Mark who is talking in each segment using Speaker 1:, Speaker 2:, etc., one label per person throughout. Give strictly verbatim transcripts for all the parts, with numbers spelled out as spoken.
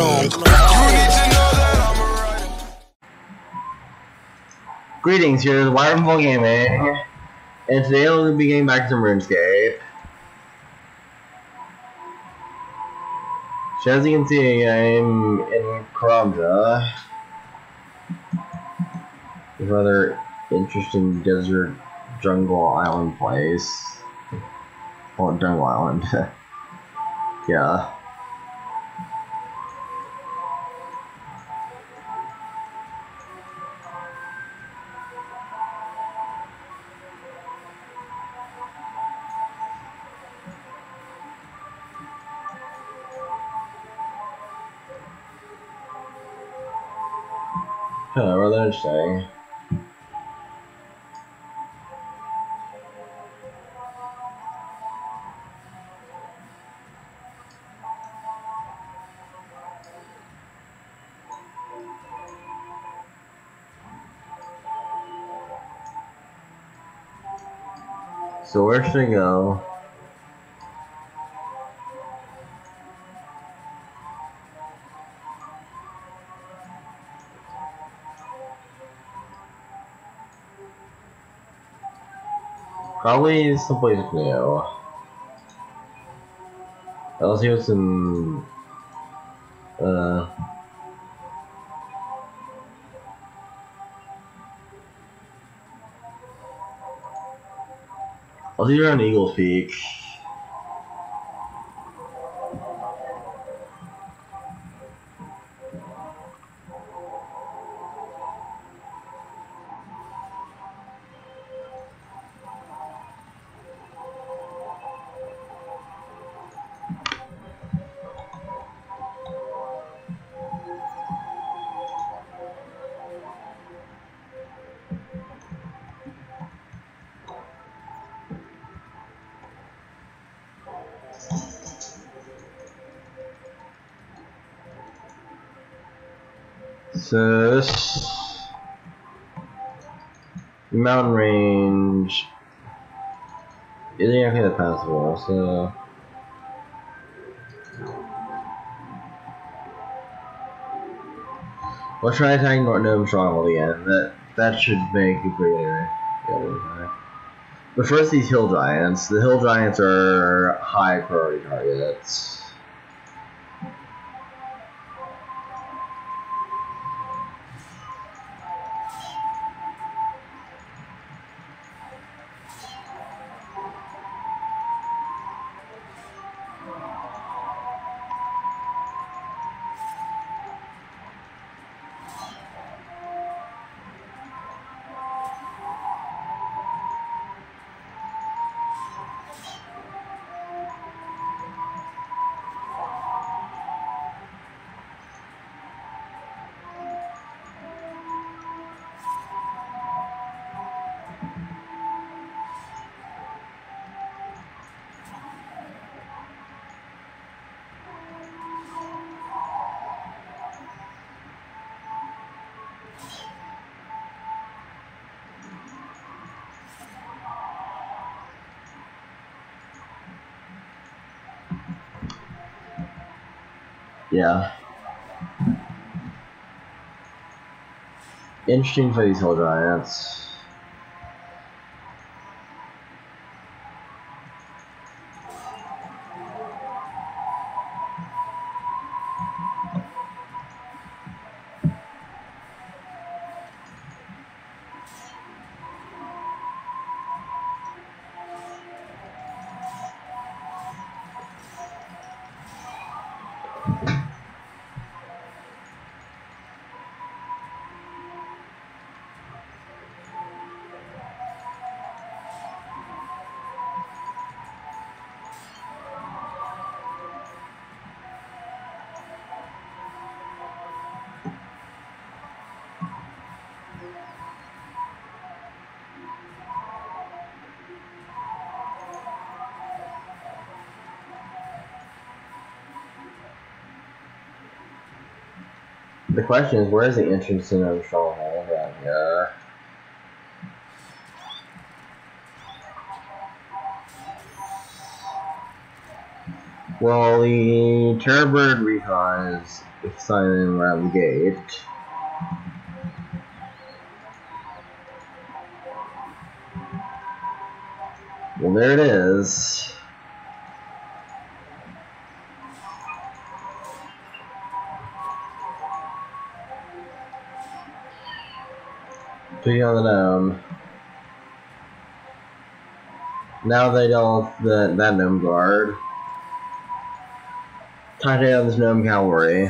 Speaker 1: song. You need to know that I'm a writer.
Speaker 2: Greetings, here is wyvernfall Gaming, and today we'll be getting back to some RuneScape. So as you can see, I'm in Karamja, a rather interesting desert jungle island place. Or jungle island. Yeah. Huh, rather interesting. So where should I go? Probably someplace new. I'll see what's in. Uh. I'll see you around Eagle's Peak. So this mountain range isn't actually that passable, so we'll try attacking Northern Stronghold again. That that should make it pretty good. But first, these hill giants. The hill giants are high priority targets. Yeah. Interesting for these hill giants. The question is, where is the entrance to the stronghold around here? Well, the Terrorbird recon is sign in around the gate. Well, there it is. Put you on the gnome. Now they don't the that gnome guard. Time to take out this gnome cavalry.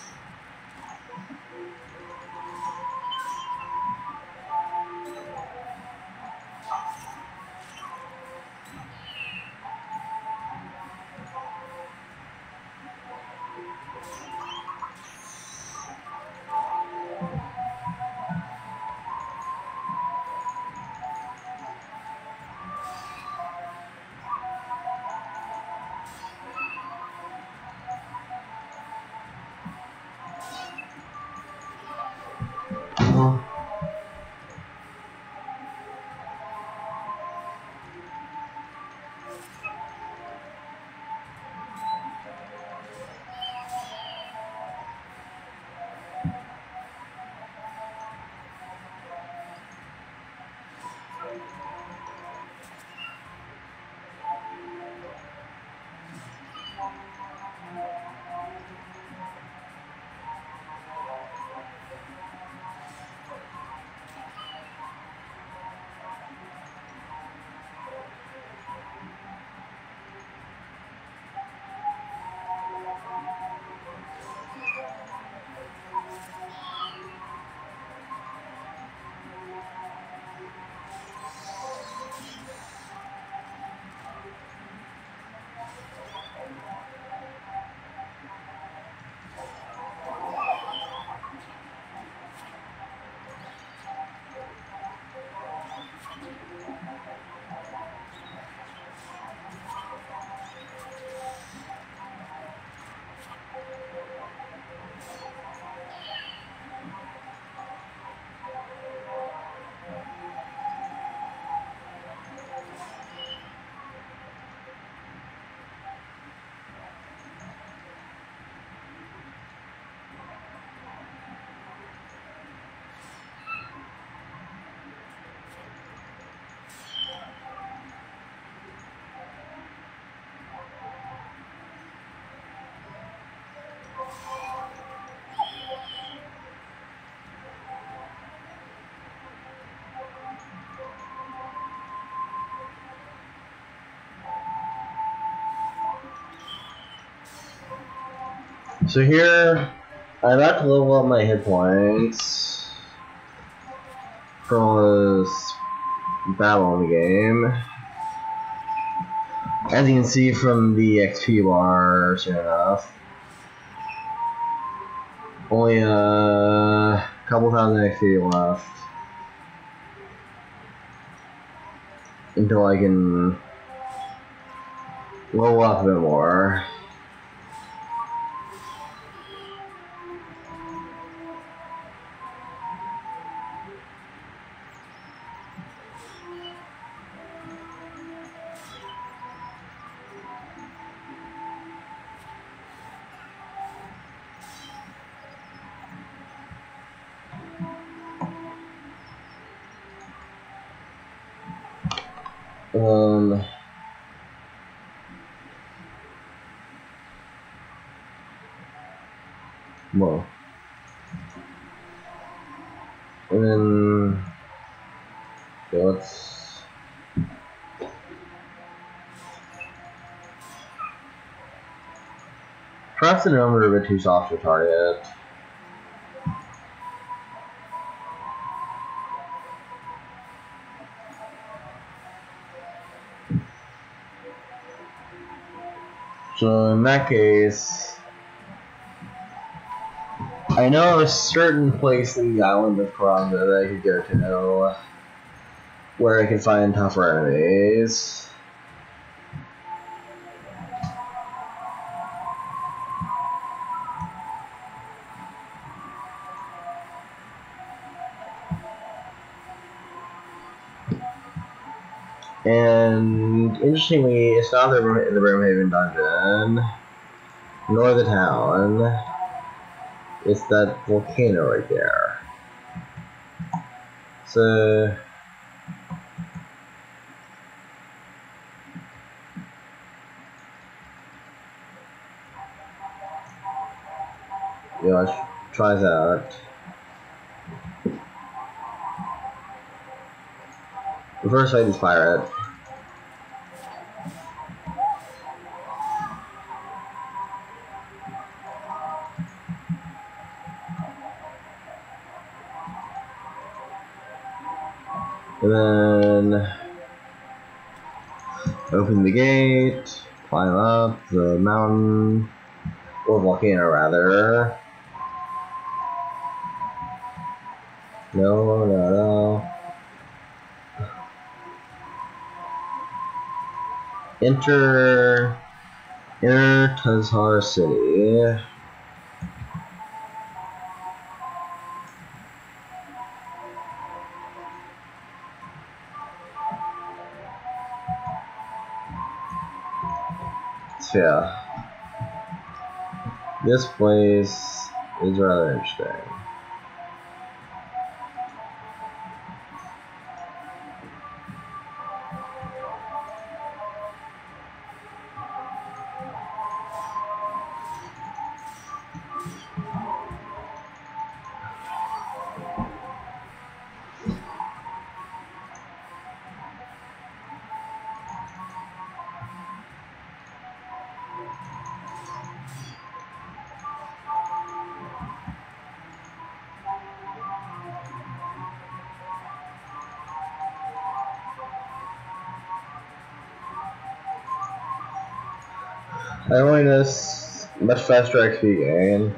Speaker 2: So here, I'm about to level up my hit points for all this battle in the game. As you can see from the X P bar, soon enough. Only a couple thousand X P left until I can level up a bit more. Um, whoa. And then, okay, let's, perhaps the numbers are a bit too soft to target. So in that case, I know a certain place in the island of Karanga that I could go to where I can find tougher enemies. And interestingly, it's not in the Brimhaven dungeon, nor the town. It's that volcano right there. So yeah, let's try that. The first fight is fire it. And then open the gate, climb up the mountain, or volcano rather. No, no, no. Enter, enter Tazhar City. So yeah, this place is rather interesting. I only noticed much faster X P gain.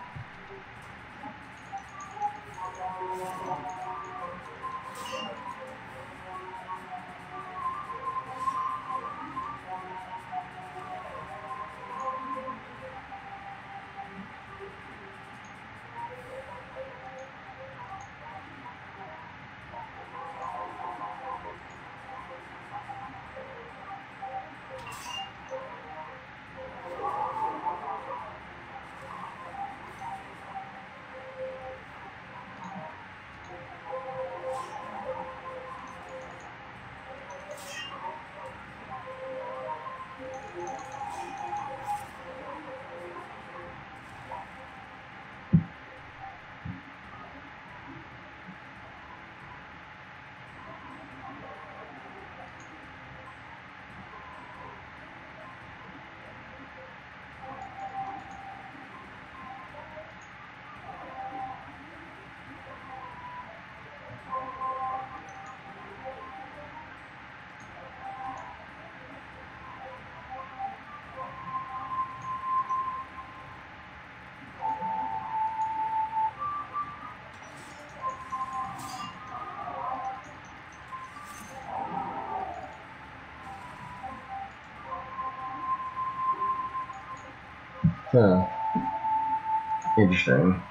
Speaker 2: Huh. Interesting.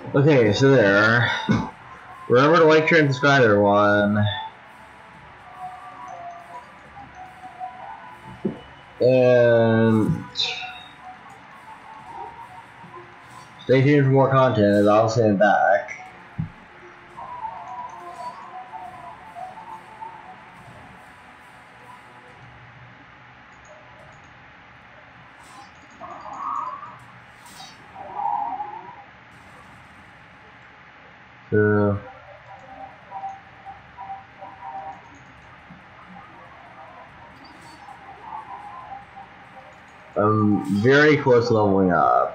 Speaker 2: Okay, so there. Remember to like, share, and subscribe, everyone. And stay tuned for more content, as I'll send back. So, I'm very close to leveling up.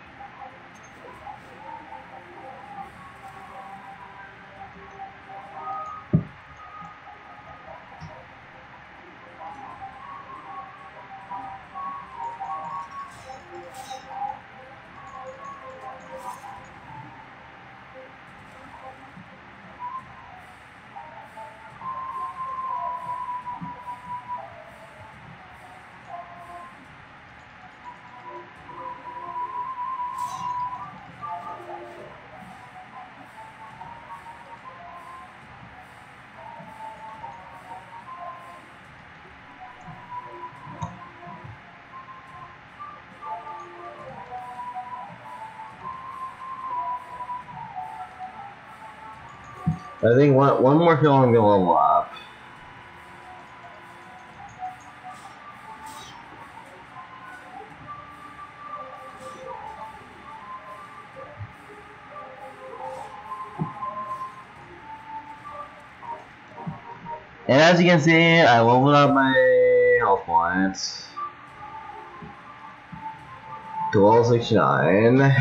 Speaker 2: I think one, one more kill and I'm gonna level up. And as you can see, I leveled up my health points to level sixty-nine.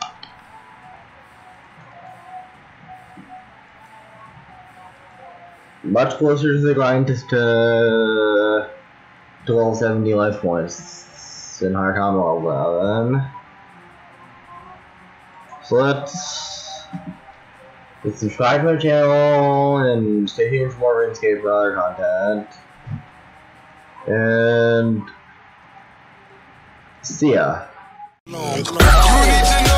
Speaker 2: Much closer to the grind to, to, to level seventy life points in higher combat level eleven. So let's, let's subscribe to my channel and stay tuned for more RuneScape for other content. And see ya.
Speaker 1: You need to